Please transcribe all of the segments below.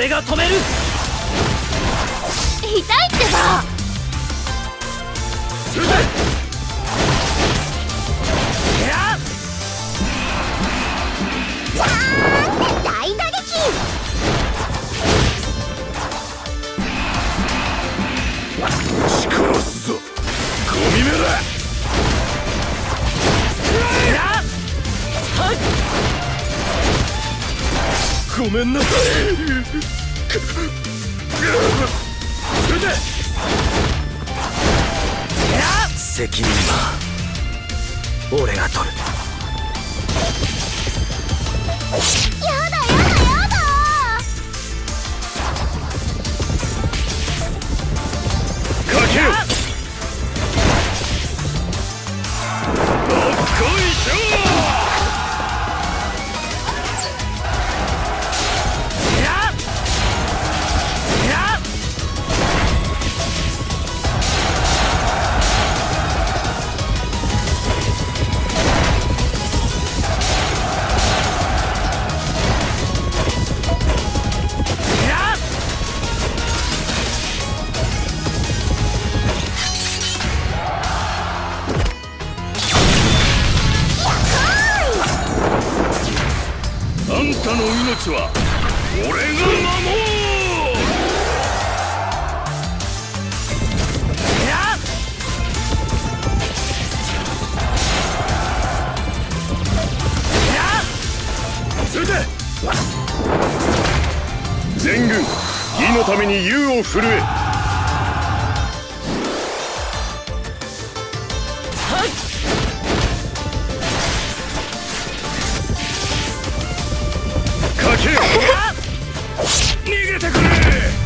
俺が止める。 痛いってば。大打撃。 ぶち殺すぞゴミめら。ごめんなさい。責任は俺が取る。 やだやだやだ。 かけよ。どっこいしょ。あんたの命は俺が守る。全軍義のために勇を振るえ。かけよ。逃げてくれ。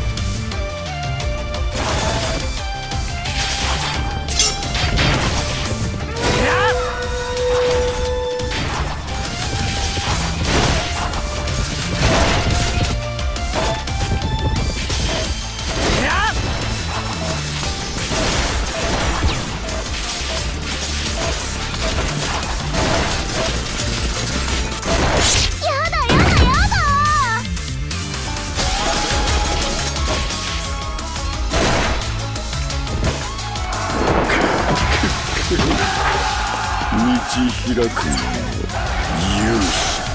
道開くの勇者。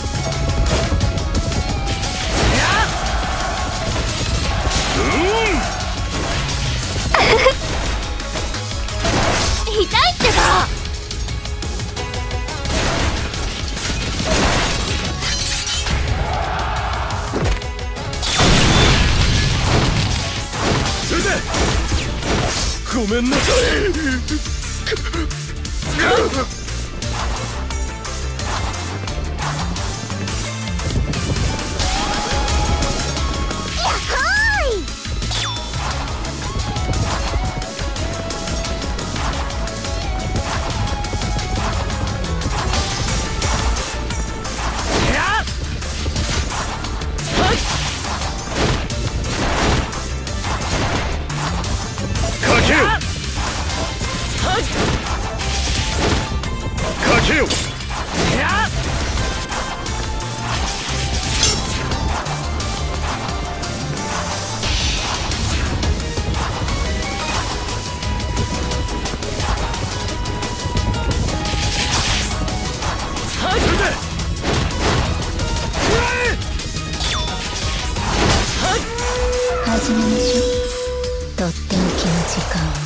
痛いってば。 ごめんなさい。かけよ。 始めましょう。とっておきの時間を。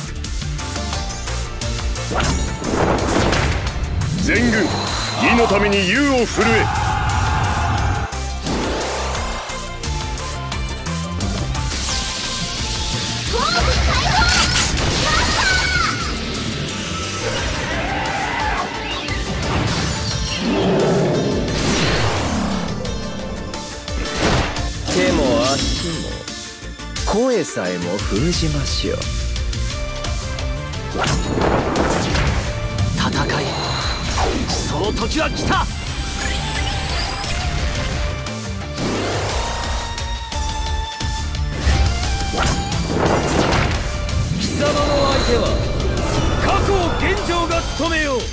全軍義のために勇を振るえ。 手も足も声さえも封じましょう。 戦い、その時は来た。貴様の相手は過去を現状が務めよう。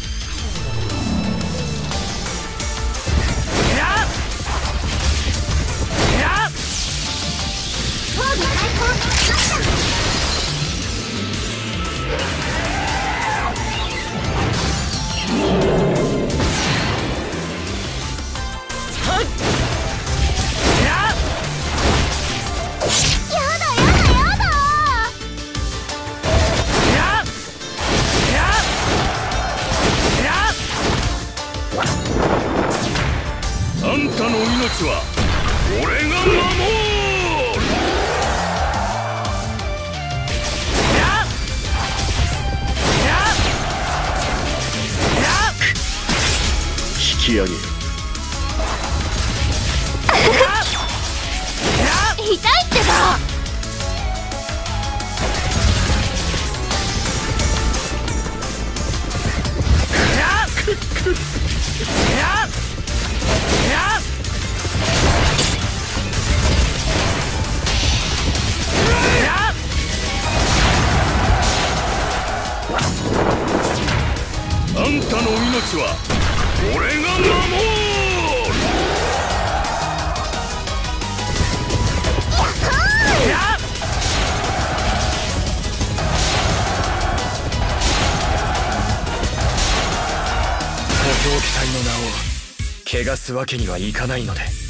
あんたの命は俺が守る。 引き上げる。 痛いってば。 あんたの命は俺が守る。 補強機体の名を汚すわけにはいかないので。